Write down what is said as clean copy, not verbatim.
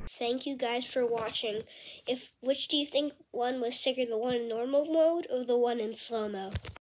Thank you guys for watching. Which do you think one was sicker, the one in normal mode or the one in slow-mo?